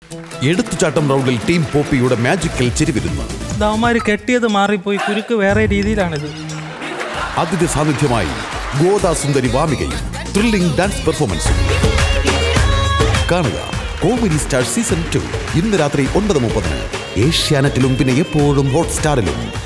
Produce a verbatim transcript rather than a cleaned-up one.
എടുത്തുചാട്ടം റൗണ്ടിൽ team പോപ്പിയുടെ magical ചെരിവിരുന്ന് ദാമാര് കെട്ടിയത് മാറിപ്പോയി, കുരുക്ക് വേറെ രീതിയിലാണിത്. അതിഥി സാന്നിധ്യമായി ഗോദാസുന്ദരി വാമികയും ത്രില്ലിംഗ് ഡാൻസ് പെർഫോമൻസും കാണുക. കോമഡി സ്റ്റാർ സീസൺ ടു ഇന്ന് രാത്രി ഒൻപത് മുപ്പതിന് ഏഷ്യാനെറ്റിലും പിന്നെ എപ്പോഴും ഹോട്ട്സ്റ്റാറിലും.